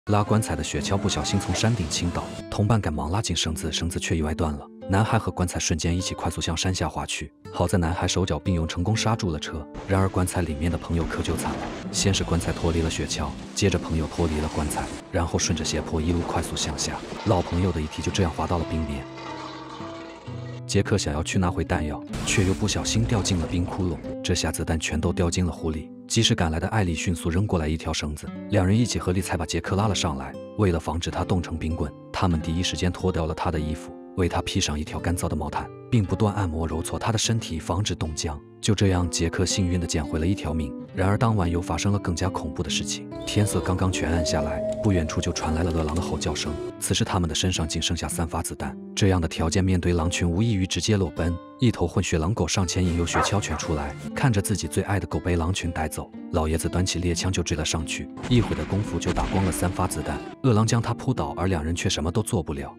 拉棺材的雪橇不小心从山顶倾倒，同伴赶忙拉紧绳子，绳子却意外断了。男孩和棺材瞬间一起快速向山下滑去，好在男孩手脚并用，成功刹住了车。然而棺材里面的朋友可就惨了，先是棺材脱离了雪橇，接着朋友脱离了棺材，然后顺着斜坡一路快速向下，老朋友的遗体就这样滑到了冰面。杰克想要去拿回弹药，却又不小心掉进了冰窟窿，这下子弹全都掉进了湖里。及时赶来的艾莉迅速扔过来一条绳子，两人一起合力才把杰克拉了上来。为了防止他冻成冰棍，他们第一时间脱掉了他的衣服，为他披上一条干燥的毛毯，并不断按摩揉搓他的身体，防止冻僵。就这样，杰克幸运地捡回了一条命。然而当晚又发生了更加恐怖的事情。天色刚刚全暗下来，不远处就传来了饿狼的吼叫声。此时他们的身上仅剩下3发子弹，这样的条件面对狼群无异于直接裸奔。一头混血狼狗上前引诱雪橇犬出来，看着自己最爱的狗被狼群带走，老爷子端起猎枪就追了上去，一会的功夫就打光了3发子弹。饿狼将他扑倒，而两人却什么都做不了。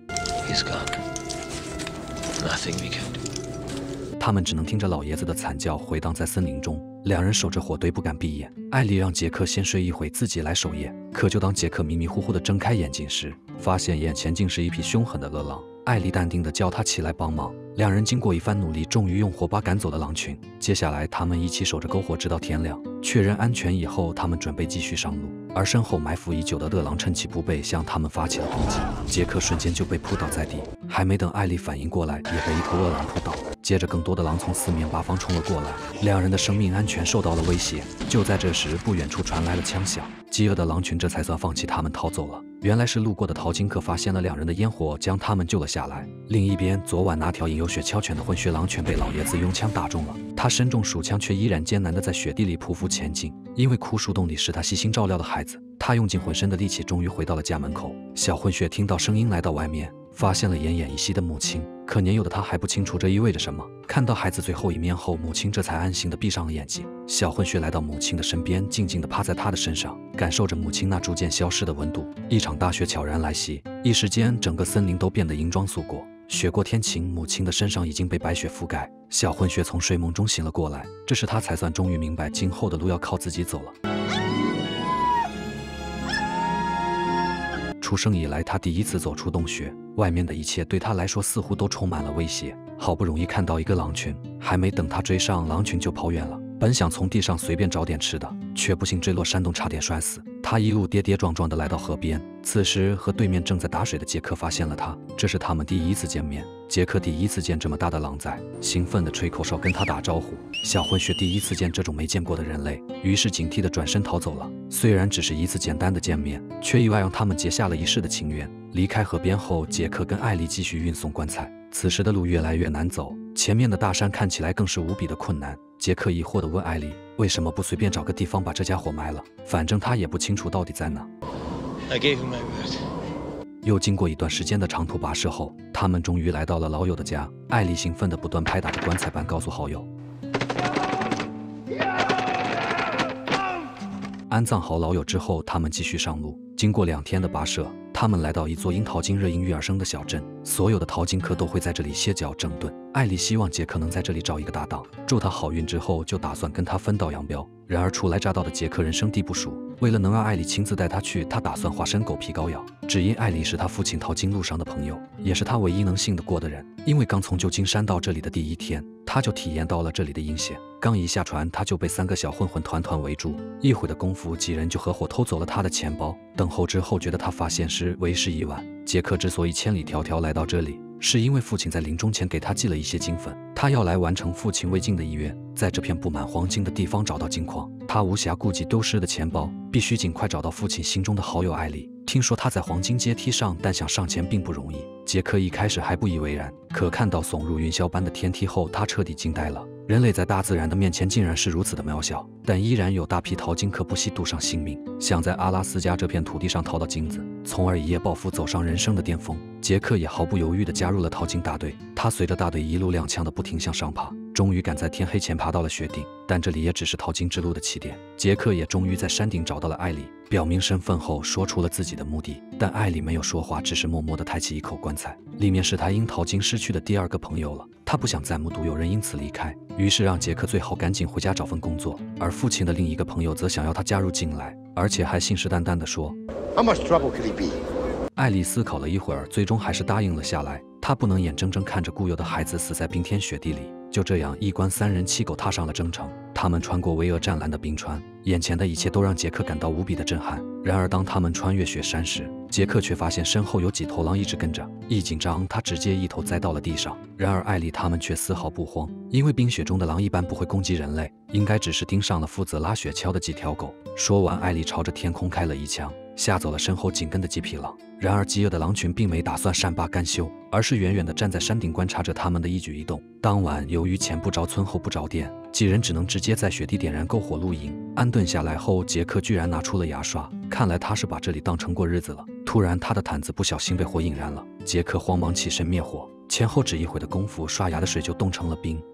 他们只能听着老爷子的惨叫回荡在森林中，两人守着火堆不敢闭眼。艾莉让杰克先睡一会，自己来守夜。可就当杰克迷迷糊糊地睁开眼睛时，发现眼前竟是一匹凶狠的饿狼。艾莉淡定地叫他起来帮忙。两人经过一番努力，终于用火把赶走了狼群。接下来他们一起守着篝火直到天亮，确认安全以后，他们准备继续上路。而身后埋伏已久的饿狼趁其不备向他们发起了攻击，杰克瞬间就被扑倒在地，还没等艾莉反应过来，也被一头饿狼扑倒。接着更多的狼从四面八方冲了过来，两人的生命安全受到了威胁。就在这时，不远处传来了枪响，饥饿的狼群这才算放弃他们逃走了。原来是路过的淘金客发现了两人的烟火，将他们救了下来。另一边，昨晚那条引诱雪橇犬的混血狼犬被老爷子用枪打中了，他身中数枪，却依然艰难地在雪地里匍匐前进。因为枯树洞里是他悉心照料的孩子，他用尽浑身的力气，终于回到了家门口。小混血听到声音来到外面，发现了奄奄一息的母亲，可年幼的他还不清楚这意味着什么。看到孩子最后一面后，母亲这才安心地闭上了眼睛。小混血来到母亲的身边，静静地趴在她的身上，感受着母亲那逐渐消失的温度。一场大雪悄然来袭，一时间整个森林都变得银装素裹。雪过天晴，母亲的身上已经被白雪覆盖。小混血从睡梦中醒了过来，这时他才算终于明白，今后的路要靠自己走了。出生以来，他第一次走出洞穴，外面的一切对他来说似乎都充满了威胁。好不容易看到一个狼群，还没等他追上，狼群就跑远了。本想从地上随便找点吃的，却不幸坠落山洞，差点摔死。他一路跌跌撞撞地来到河边，此时和对面正在打水的杰克发现了他，这是他们第一次见面。杰克第一次见这么大的狼崽，兴奋地吹口哨跟他打招呼。小混血第一次见这种没见过的人类，于是警惕地转身逃走了。虽然只是一次简单的见面，却意外让他们结下了一世的情缘。离开河边后，杰克跟艾莉继续运送棺材。此时的路越来越难走，前面的大山看起来更是无比的困难。杰克疑惑地问艾莉，为什么不随便找个地方把这家伙埋了？反正他也不清楚到底在哪。又经过一段时间的长途跋涉后，他们终于来到了老友的家。艾莉兴奋地不断拍打着棺材板，告诉好友。安葬好老友之后，他们继续上路。经过2天的跋涉，他们来到一座因淘金热应运而生的小镇，所有的淘金客都会在这里歇脚整顿。艾莉希望杰克能在这里找一个搭档，祝他好运之后，就打算跟他分道扬镳。然而初来乍到的杰克人生地不熟，为了能让艾莉亲自带他去，他打算化身狗皮膏药。只因艾莉是他父亲淘金路上的朋友，也是他唯一能信得过的人。因为刚从旧金山到这里的第1天，他就体验到了这里的阴险。刚一下船，他就被3个小混混团团围住，一会的功夫，几人就合伙偷走了他的钱包。等候之后，觉得他发现时为时已晚。杰克之所以千里迢迢来到这里，是因为父亲在临终前给他寄了一些金粉，他要来完成父亲未尽的遗愿，在这片布满黄金的地方找到金矿。他无暇顾及丢失的钱包，必须尽快找到父亲心中的好友艾莉。听说他在黄金阶梯上，但想上前并不容易。杰克一开始还不以为然，可看到耸入云霄般的天梯后，他彻底惊呆了。人类在大自然的面前竟然是如此的渺小，但依然有大批淘金客不惜赌上性命，想在阿拉斯加这片土地上淘到金子，从而一夜暴富，走上人生的巅峰。杰克也毫不犹豫地加入了淘金大队，他随着大队一路踉跄的不停向上爬，终于赶在天黑前爬到了雪顶，但这里也只是淘金之路的起点。杰克也终于在山顶找到了艾莉，表明身份后说出了自己的目的，但艾莉没有说话，只是默默地抬起一口棺材，里面是他因淘金失去的第2个朋友了。他他不想再目睹有人因此离开，于是让杰克最好赶紧回家找份工作。而父亲的另一个朋友则想要他加入进来，而且还信誓旦旦地说 How much trouble could he be? 艾莉思考了一会儿，最终还是答应了下来。她不能眼睁睁看着固有的孩子死在冰天雪地里。就这样，一关3人7狗踏上了征程。他们穿过巍峨湛蓝的冰川，眼前的一切都让杰克感到无比的震撼。然而，当他们穿越雪山时，杰克却发现身后有几头狼一直跟着。一紧张，他直接一头栽到了地上。然而，艾莉他们却丝毫不慌，因为冰雪中的狼一般不会攻击人类，应该只是盯上了负责拉雪橇的几条狗。说完，艾莉朝着天空开了一枪，吓走了身后紧跟的几匹狼。然而，饥饿的狼群并没打算善罢甘休，而是远远地站在山顶观察着他们的一举一动。当晚，由于前不着村后不着店，几人只能直接在雪地点燃篝火露营。安顿下来后，杰克居然拿出了牙刷，看来他是把这里当成过日子了。突然，他的毯子不小心被火引燃了，杰克慌忙起身灭火，前后只一会的功夫，刷牙的水就冻成了冰。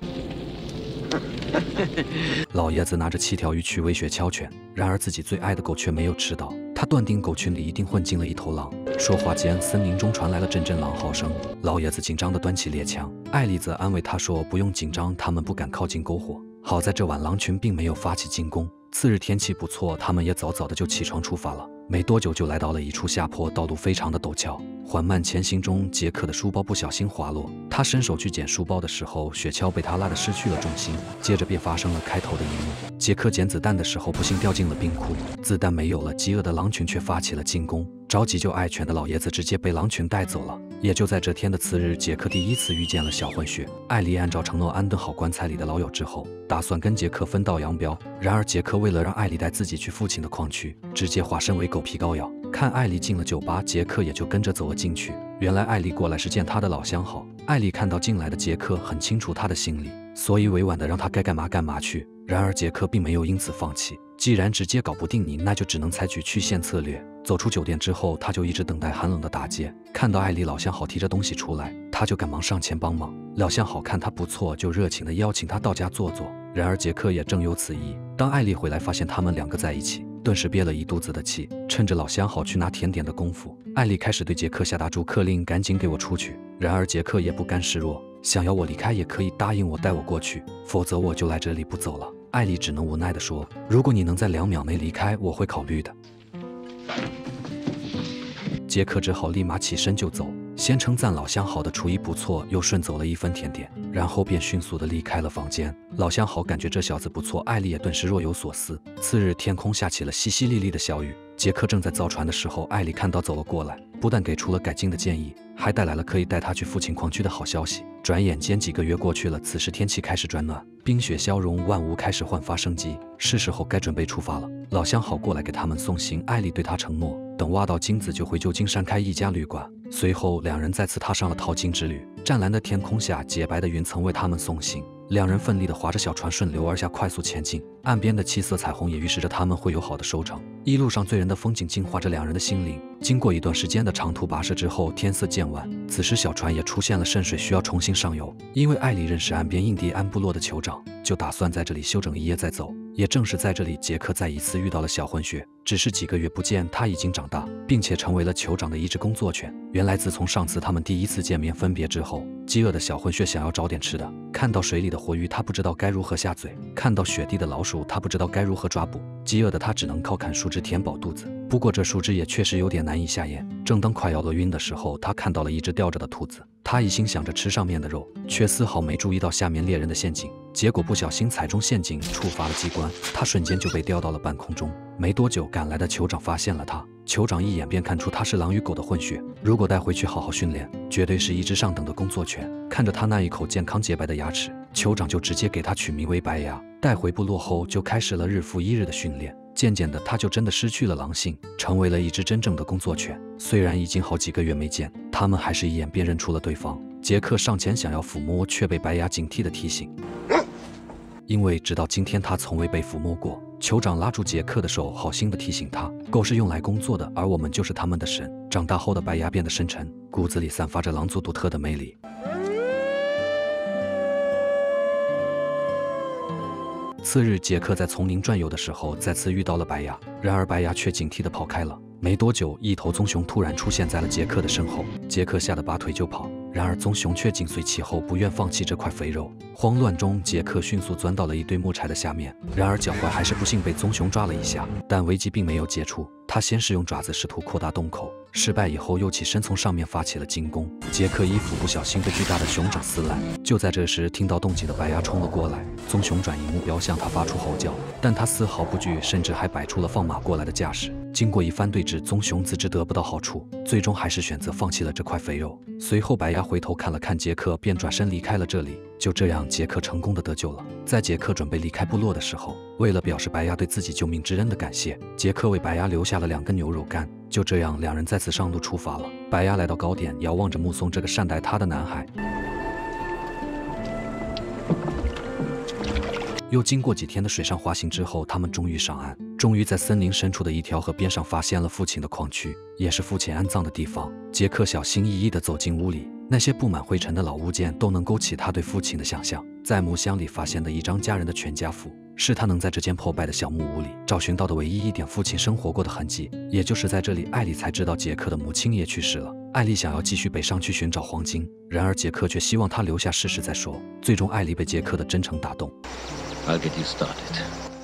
老爷子拿着7条鱼去喂雪橇犬，然而自己最爱的狗却没有吃到。他断定狗群里一定混进了一头狼。说话间，森林中传来了阵阵狼嚎声。老爷子紧张地端起猎枪，艾莉则安慰他说：“不用紧张，他们不敢靠近篝火。”好在这晚狼群并没有发起进攻。次日天气不错，他们也早早的就起床出发了。没多久就来到了一处下坡，道路非常的陡峭。缓慢前行中，杰克的书包不小心滑落，他伸手去捡书包的时候，雪橇被他拉得失去了重心。接着便发生了开头的一幕：杰克捡子弹的时候不幸掉进了冰窟，子弹没有了，饥饿的狼群却发起了进攻。着急救爱犬的老爷子直接被狼群带走了。也就在这天的次日，杰克第一次遇见了小混血。艾莉按照承诺安顿好棺材里的老友之后，打算跟杰克分道扬镳。然而杰克为了让艾莉带自己去父亲的矿区，直接化身为狗皮膏药。看艾莉进了酒吧，杰克也就跟着走了进去。原来艾莉过来是见他的老相好。艾莉看到进来的杰克，很清楚他的心理，所以委婉的让他该干嘛干嘛去。然而杰克并没有因此放弃，既然直接搞不定你，那就只能采取曲线策略。走出酒店之后，他就一直等待寒冷的大街。看到艾莉老相好提着东西出来，他就赶忙上前帮忙。老相好看他不错，就热情地邀请他到家坐坐。然而杰克也正有此意。当艾莉回来发现他们2个在一起，顿时憋了一肚子的气。趁着老相好去拿甜点的功夫，艾莉开始对杰克下达逐客令，赶紧给我出去。然而杰克也不甘示弱，想要我离开也可以，答应我带我过去，否则我就来这里不走了。艾莉只能无奈地说：“如果你能在2秒内离开，我会考虑的。”杰克只好立马起身就走，先称赞老相好的厨艺不错，又顺走了一份甜点，然后便迅速地离开了房间。老相好感觉这小子不错，艾莉也顿时若有所思。次日天空下起了淅淅沥沥的小雨，杰克正在造船的时候，艾莉看到走了过来，不但给出了改进的建议，还带来了可以带他去父亲矿区的好消息。转眼间几个月过去了，此时天气开始转暖，冰雪消融，万物开始焕发生机，是时候该准备出发了。老相好过来给他们送行，艾莉对他承诺，等挖到金子就回旧金山开一家旅馆。随后2人再次踏上了淘金之旅。湛蓝的天空下，洁白的云层为他们送行。2人奋力地划着小船顺流而下，快速前进。岸边的七色彩虹也预示着他们会有好的收成。一路上醉人的风景净化着2人的心灵。经过一段时间的长途跋涉之后，天色渐晚，此时小船也出现了渗水，需要重新上油。因为艾莉认识岸边印第安部落的酋长，就打算在这里休整一夜再走。也正是在这里，杰克再一次遇到了小混血。只是几个月不见，他已经长大，并且成为了酋长的一只工作犬。原来自从上次他们第一次见面分别之后，饥饿的小混血想要找点吃的。看到水里的活鱼，他不知道该如何下嘴；看到雪地的老鼠，他不知道该如何抓捕。饥饿的他只能靠砍树枝填饱肚子。不过这树枝也确实有点难以下咽。正当快要饿晕的时候，他看到了一只吊着的兔子。他一心想着吃上面的肉，却丝毫没注意到下面猎人的陷阱。结果不小心踩中陷阱，触发了机关，他瞬间就被吊到了半空中。没多久，赶来的酋长发现了他。酋长一眼便看出他是狼与狗的混血，如果带回去好好训练，绝对是一只上等的工作犬。看着他那一口健康洁白的牙齿，酋长就直接给他取名为白牙。带回部落后，就开始了日复一日的训练。渐渐的，他就真的失去了狼性，成为了一只真正的工作犬。虽然已经好几个月没见，他们还是一眼便认出了对方。杰克上前想要抚摸，却被白牙警惕地提醒，因为直到今天他从未被抚摸过。酋长拉住杰克的手，好心地提醒他，狗是用来工作的，而我们就是他们的神。长大后的白牙变得深沉，骨子里散发着狼族独特的魅力。次日，杰克在丛林转悠的时候，再次遇到了白牙，然而白牙却警惕地跑开了。没多久，一头棕熊突然出现在了杰克的身后，杰克吓得拔腿就跑。然然而棕熊却紧随其后，不愿放弃这块肥肉。慌乱中，杰克迅速钻到了一堆木柴的下面，然而脚踝还是不幸被棕熊抓了一下。但危机并没有解除，他先是用爪子试图扩大洞口，失败以后又起身从上面发起了进攻。杰克衣服不小心被巨大的熊掌撕烂。就在这时，听到动静的白鸭冲了过来，棕熊转移目标向他发出吼叫，但他丝毫不惧，甚至还摆出了放马过来的架势。经过一番对峙，棕熊自知得不到好处，最终还是选择放弃了这块肥肉。随后白鸭回头看了看杰克，便转身离开了这里。就这样，杰克成功的得救了。在杰克准备离开部落的时候，为了表示白鸭对自己救命之恩的感谢，杰克为白鸭留下了2根牛肉干。就这样，两人再次上路出发了。白鸭来到高点，遥望着目送这个善待他的男孩。又经过几天的水上滑行之后，他们终于上岸，终于在森林深处的一条河边上发现了父亲的矿区，也是父亲安葬的地方。杰克小心翼翼地走进屋里，那些布满灰尘的老物件都能勾起他对父亲的想象。在木箱里发现的一张家人的全家福，是他能在这间破败的小木屋里找寻到的唯一一点父亲生活过的痕迹。也就是在这里，艾莉才知道杰克的母亲也去世了。艾莉想要继续北上去寻找黄金，然而杰克却希望他留下试试再说。最终，艾莉被杰克的真诚打动。 I'll get you started.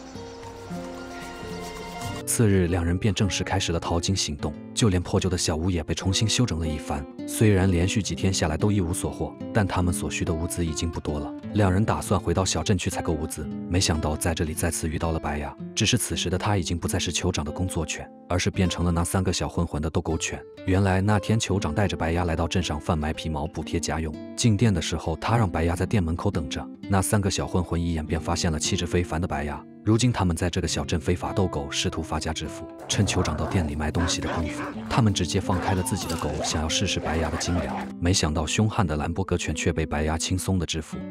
次日，两人便正式开始了淘金行动，就连破旧的小屋也被重新修整了一番。虽然连续几天下来都一无所获，但他们所需的物资已经不多了。两人打算回到小镇去采购物资，没想到在这里再次遇到了白鸭。只是此时的他已经不再是酋长的工作犬，而是变成了那3个小混混的斗狗犬。原来那天酋长带着白鸭来到镇上贩卖皮毛补贴家用。进店的时候，他让白鸭在店门口等着。那3个小混混一眼便发现了气质非凡的白鸭。如今他们在这个小镇非法斗狗，试图发家致富。趁酋长到店里卖东西的功夫，他们直接放开了自己的狗，想要试试白鸭的斤两。没想到凶悍的兰博格犬却被白鸭轻松的制服。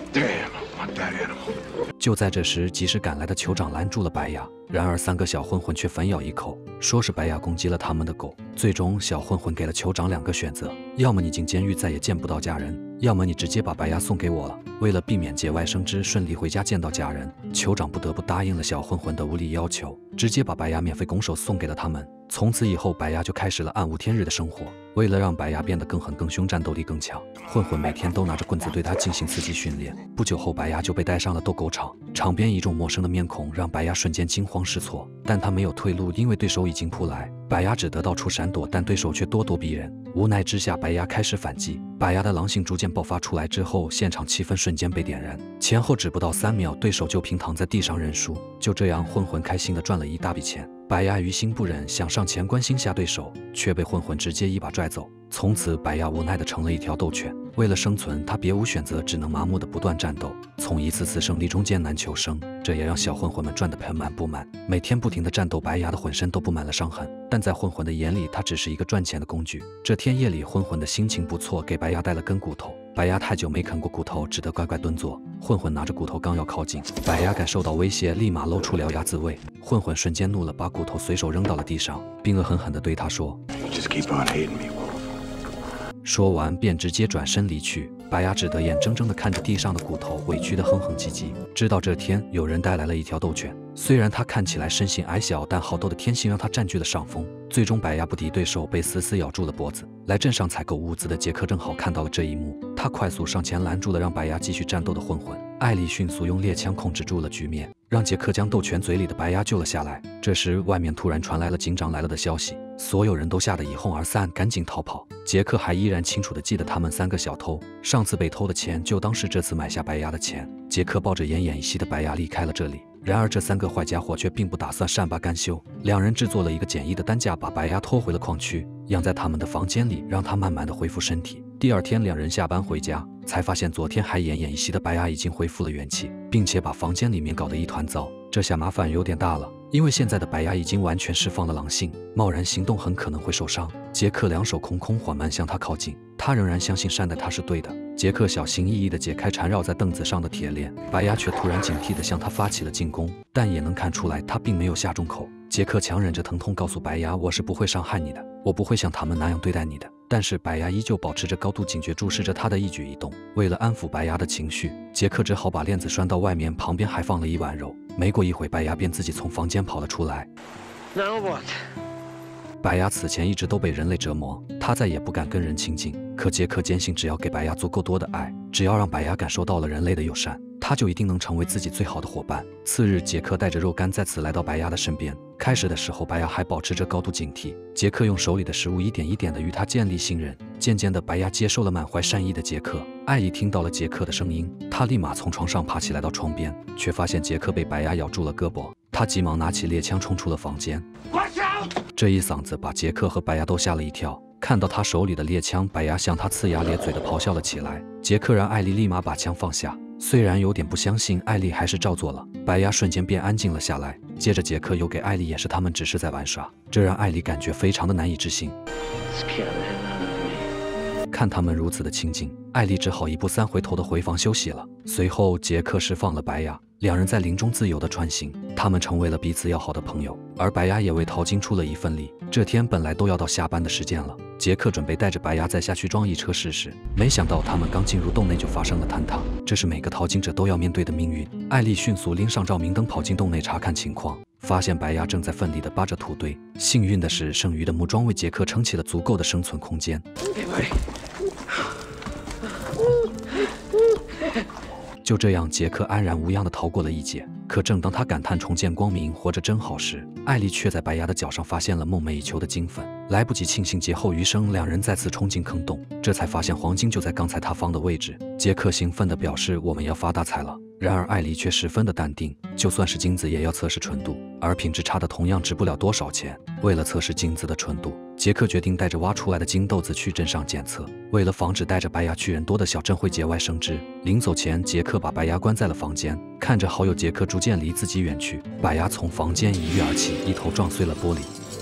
就在这时，及时赶来的酋长拦住了白鸭，然而3个小混混却反咬一口，说是白鸭攻击了他们的狗。最终，小混混给了酋长2个选择：要么你进监狱再也见不到家人，要么你直接把白鸭送给我了。为了避免节外生枝，顺利回家见到家人，酋长不得不答应了小混混的无理要求，直接把白鸭免费拱手送给了他们。从此以后，白鸭就开始了暗无天日的生活。为了让白鸭变得更狠更凶，战斗力更强，混混每天都拿着棍子对它进行刺激训练。不久后，白鸭就被带上了斗狗场，场边一众陌生的面孔让白鸭瞬间惊慌失措，但他没有退路，因为对手已经扑来。白鸭只得到处闪躲，但对手却咄咄逼人。无奈之下，白鸭开始反击。白鸭的狼性逐渐爆发出来之后，现场气氛瞬间被点燃。前后只不到3秒，对手就平躺在地上认输。就这样，混混开心地赚了一大笔钱。白鸭于心不忍，想上前关心下对手，却被混混直接一把拽走。从此，白鸭无奈地成了一条斗犬。为了生存，他别无选择，只能麻木地不断战斗，从一次次胜利中艰难求生。这也让小混混们赚得盆满钵满。每天不停地战斗，白鸭的浑身都布满了伤痕，但在混混的眼里，他只是一个赚钱的工具。这天夜里，混混的心情不错，给白鸭带了根骨头。白鸭太久没啃过骨头，只得乖乖蹲坐。混混拿着骨头刚要靠近，白鸭感受到威胁，立马露出獠牙自卫。混混瞬间怒了，把骨头随手扔到了地上，并恶狠狠地对他说：说完便直接转身离去。白鸭只得眼睁睁地看着地上的骨头，委屈地哼哼唧唧。直到这天，有人带来了一条斗犬，虽然它看起来身形矮小，但好斗的天性让它占据了上风。最终，白鸭不敌对手，被死死咬住了脖子。来镇上采购物资的杰克正好看到了这一幕，他快速上前拦住了让白鸭继续战斗的混混。艾莉迅速用猎枪控制住了局面，让杰克将斗犬嘴里的白鸭救了下来。这时，外面突然传来了警长来了的消息，所有人都吓得一哄而散，赶紧逃跑。杰克还依然清楚地记得他们3个小偷上次被偷的钱，就当是这次买下白鸭的钱。杰克抱着奄奄一息的白鸭离开了这里。然而这3个坏家伙却并不打算善罢甘休，两人制作了一个简易的担架，把白鸭拖回了矿区，养在他们的房间里，让它慢慢的恢复身体。第2天，两人下班回家，才发现昨天还奄奄一息的白鸭已经恢复了元气，并且把房间里面搞得一团糟。这下麻烦有点大了，因为现在的白鸭已经完全释放了狼性，贸然行动很可能会受伤。杰克2手空空，缓慢向他靠近，他仍然相信善待他是对的。杰克小心翼翼地解开缠绕在凳子上的铁链，白鸭却突然警惕地向他发起了进攻，但也能看出来他并没有下重口。杰克强忍着疼痛告诉白鸭：我是不会伤害你的，我不会像他们那样对待你的。但是白鸭依旧保持着高度警觉，注视着他的一举一动。为了安抚白鸭的情绪，杰克只好把链子拴到外面，旁边还放了一碗肉。没过一会，白鸭便自己从房间跑了出来。 Now what? 白鸭此前一直都被人类折磨，它再也不敢跟人亲近， 可杰克坚信，只要给白鸭足够多的爱，只要让白鸭感受到了人类的友善，他就一定能成为自己最好的伙伴。次日，杰克带着肉干再次来到白鸭的身边。开始的时候，白鸭还保持着高度警惕。杰克用手里的食物一点一点地与他建立信任。渐渐的，白鸭接受了满怀善意的杰克。艾莉听到了杰克的声音，她立马从床上爬起来到窗边，却发现杰克被白鸭咬住了胳膊。她急忙拿起猎枪冲出了房间。这一嗓子把杰克和白鸭都吓了一跳。看到他手里的猎枪，白鸭向他呲牙咧嘴地咆哮了起来。杰克让艾莉立马把枪放下，虽然有点不相信，艾莉还是照做了。白鸭瞬间变安静了下来。接着杰克又给艾莉演示他们只是在玩耍，这让艾莉感觉非常的难以置信。看他们如此的亲近，艾莉只好一步三回头的回房休息了。随后杰克释放了白鸭，两人在林中自由的穿行，他们成为了彼此要好的朋友，而白鸭也为淘金出了一份力。这天本来都要到下班的时间了，杰克准备带着白鸭再下去装一车试试，没想到他们刚进入洞内就发生了坍塌，这是每个淘金者都要面对的命运。艾莉迅速拎上照明灯跑进洞内查看情况，发现白鸭正在奋力地扒着土堆。幸运的是，剩余的木桩为杰克撑起了足够的生存空间。就这样，杰克安然无恙地逃过了一劫。可正当他感叹重见光明，活着真好时，艾莉却在白鸭的脚上发现了梦寐以求的金粉。来不及庆幸劫后余生，两人再次冲进坑洞，这才发现黄金就在刚才塌方的位置。杰克兴奋地表示：“我们要发大财了。”然而艾莉却十分的淡定，就算是金子也要测试纯度，而品质差的同样值不了多少钱。为了测试金子的纯度，杰克决定带着挖出来的金豆子去镇上检测。为了防止带着白鸭去人多的小镇会节外生枝，临走前杰克把白鸭关在了房间。看着好友杰克逐渐离自己远去，白鸭从房间一跃而起，一头撞碎了玻璃，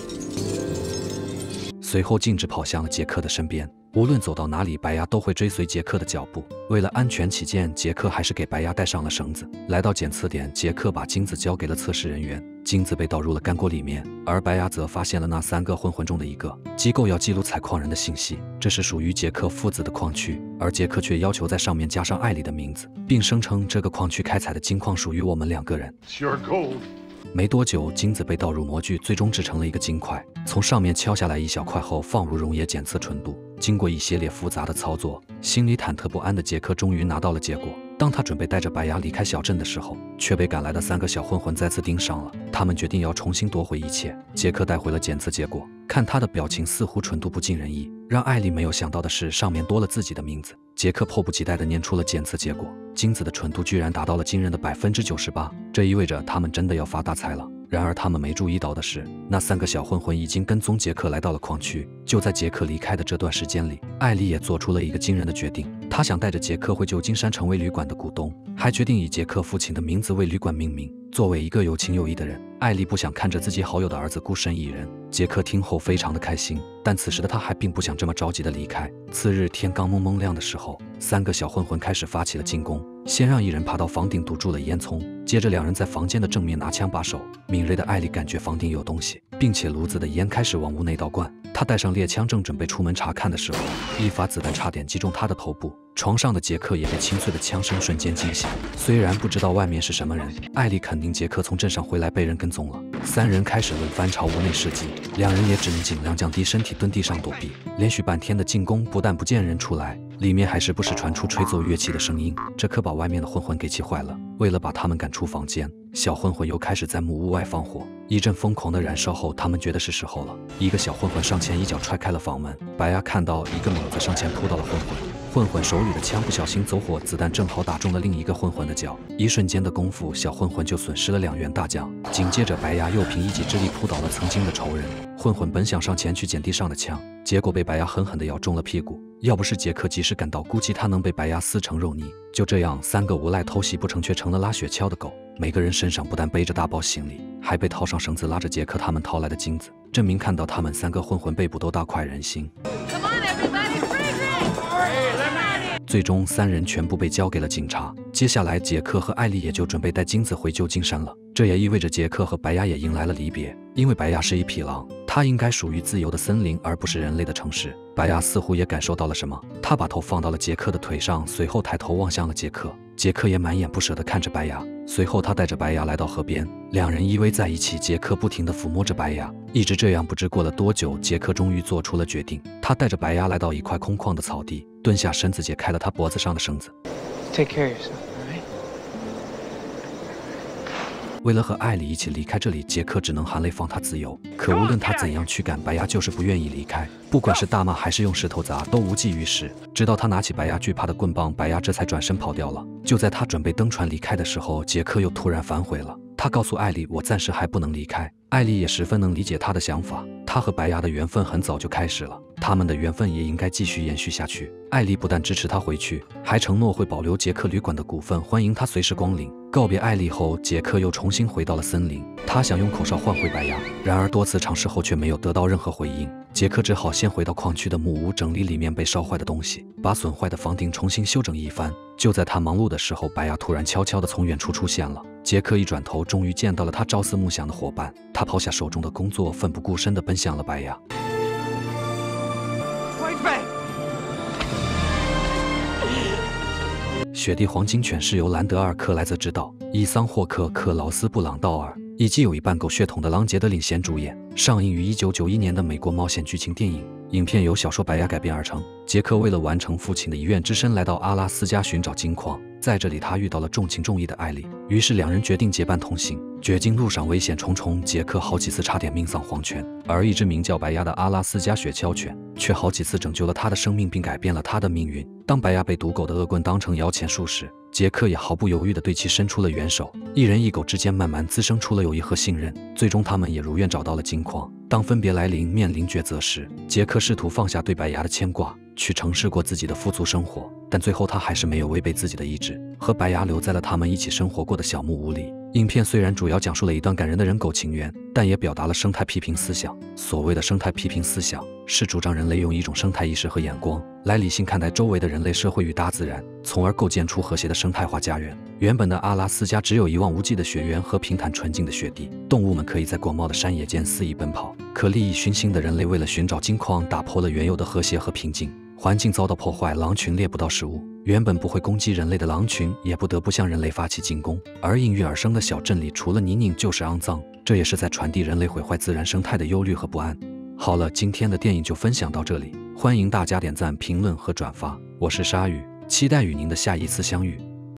随后径直跑向了杰克的身边。无论走到哪里，白鸭都会追随杰克的脚步。为了安全起见，杰克还是给白鸭带上了绳子。来到检测点，杰克把金子交给了测试人员，金子被倒入了干锅里面，而白鸭则发现了那3个混混中的一个。机构要记录采矿人的信息，这是属于杰克父子的矿区，而杰克却要求在上面加上艾莉的名字，并声称这个矿区开采的金矿属于我们2个人。没多久，金子被倒入模具，最终制成了一个金块。从上面敲下来一小块后，放入溶液检测纯度。经过一系列复杂的操作，心里忐忑不安的杰克终于拿到了结果。当他准备带着白鸭离开小镇的时候，却被赶来的3个小混混再次盯上了。他们决定要重新夺回一切。杰克带回了检测结果，看他的表情似乎纯度不尽人意。让艾莉没有想到的是，上面多了自己的名字。杰克迫不及待地念出了检测结果，金子的纯度居然达到了惊人的98%，这意味着他们真的要发大财了。然而他们没注意到的是，那3个小混混已经跟踪杰克来到了矿区。就在杰克离开的这段时间里，艾莉也做出了一个惊人的决定，她想带着杰克回旧金山成为旅馆的股东，还决定以杰克父亲的名字为旅馆命名。作为一个有情有义的人，艾莉不想看着自己好友的儿子孤身一人。杰克听后非常的开心，但此时的他还并不想这么着急的离开。次日天刚蒙蒙亮的时候，3个小混混开始发起了进攻。先让一人爬到房顶堵住了烟囱，接着2人在房间的正面拿枪把守。敏锐的艾莉感觉房顶有东西，并且炉子的烟开始往屋内倒灌。他带上猎枪，正准备出门查看的时候，一发子弹差点击中他的头部。床上的杰克也被清脆的枪声瞬间惊醒。虽然不知道外面是什么人，艾莉肯定杰克从镇上回来被人跟踪了。3人开始轮番朝屋内射击，2人也只能尽量降低身体蹲地上躲避。连续半天的进攻不但不见人出来，里面还时不时传出吹奏乐器的声音，这可把外面的混混给气坏了。为了把他们赶出房间，小混混又开始在木屋外放火。一阵疯狂的燃烧后，他们觉得是时候了。一个小混混上前一脚踹开了房门，白鸭看到一个猛子上前扑到了混混，混混手里的枪不小心走火，子弹正好打中了另一个混混的脚。一瞬间的功夫，小混混就损失了2员大将。紧接着白鸭又凭一己之力扑倒了曾经的仇人。混混本想上前去捡地上的枪，结果被白鸭狠狠地咬中了屁股。要不是杰克及时赶到，估计他能被白鸭撕成肉泥。就这样，3个无赖偷袭不成，却成了拉雪橇的狗。每个人身上不但背着大包行李，还被套上绳子拉着杰克他们掏来的金子。镇民看到他们3个混混被捕都大快人心。最终3人全部被交给了警察。接下来杰克和艾莉也就准备带金子回旧金山了。这也意味着杰克和白鸭也迎来了离别，因为白鸭是一匹狼，它应该属于自由的森林，而不是人类的城市。白鸭似乎也感受到了什么，他把头放到了杰克的腿上，随后抬头望向了杰克。 杰克也满眼不舍地看着白牙。随后他带着白牙来到河边，两人依偎在一起，杰克不停地抚摸着白牙。一直这样，不知过了多久，杰克终于做出了决定。他带着白牙来到一块空旷的草地，蹲下身子解开了他脖子上的绳子。 Take care of yourself, all right? 为了和艾莉一起离开这里，杰克只能含泪放她自由。可无论他怎样驱赶，白牙就是不愿意离开。不管是大骂还是用石头砸，都无济于事。直到他拿起白牙惧怕的棍棒，白牙这才转身跑掉了。就在他准备登船离开的时候，杰克又突然反悔了。他告诉艾莉，我暂时还不能离开。艾莉也十分能理解他的想法，他和白牙的缘分很早就开始了，他们的缘分也应该继续延续下去。艾莉不但支持他回去，还承诺会保留杰克旅馆的股份，欢迎他随时光临。告别艾莉后，杰克又重新回到了森林，他想用口哨唤回白牙，然而多次尝试后却没有得到任何回应。杰克只好先回到矿区的木屋，整理里面被烧坏的东西，把损坏的房顶重新修整一番。就在他忙碌的时候，白牙突然悄悄地从远处出现了。杰克一转头，终于见到了他朝思暮想的伙伴。他抛下手中的工作，奋不顾身地奔向了白牙。雪地黄金犬是由兰德尔·克莱泽执导，伊桑·霍克、克劳斯·布朗道尔以及有一半狗血统的朗杰德领衔主演，上映于1991年的美国冒险剧情电影。影片由小说《白牙》改编而成。杰克为了完成父亲的遗愿之身，来到阿拉斯加寻找金矿。在这里，他遇到了重情重义的艾莉，于是两人决定结伴同行。掘金路上危险重重，杰克好几次差点命丧黄泉，而一只名叫白牙的阿拉斯加雪橇犬却好几次拯救了他的生命，并改变了他的命运。当白牙被毒狗的恶棍当成摇钱树时，杰克也毫不犹豫地对其伸出了援手。一人一狗之间慢慢滋生出了友谊和信任，最终他们也如愿找到了金矿。当分别来临，面临抉择时，杰克试图放下对白牙的牵挂，去尝试过自己的富足生活，但最后他还是没有违背自己的意志，和白牙留在了他们一起生活过的小木屋里。影片虽然主要讲述了一段感人的人狗情缘，但也表达了生态批评思想。所谓的生态批评思想，是主张人类用一种生态意识和眼光来理性看待周围的人类社会与大自然，从而构建出和谐的生态化家园。原本的阿拉斯加只有一望无际的雪原和平坦纯净的雪地，动物们可以在广袤的山野间肆意奔跑。可利益熏心的人类为了寻找金矿，打破了原有的和谐和平静，环境遭到破坏，狼群猎不到食物，原本不会攻击人类的狼群也不得不向人类发起进攻。而应运而生的小镇里，除了泥泞就是肮脏，这也是在传递人类毁坏自然生态的忧虑和不安。好了，今天的电影就分享到这里，欢迎大家点赞、评论和转发。我是鲨鱼，期待与您的下一次相遇。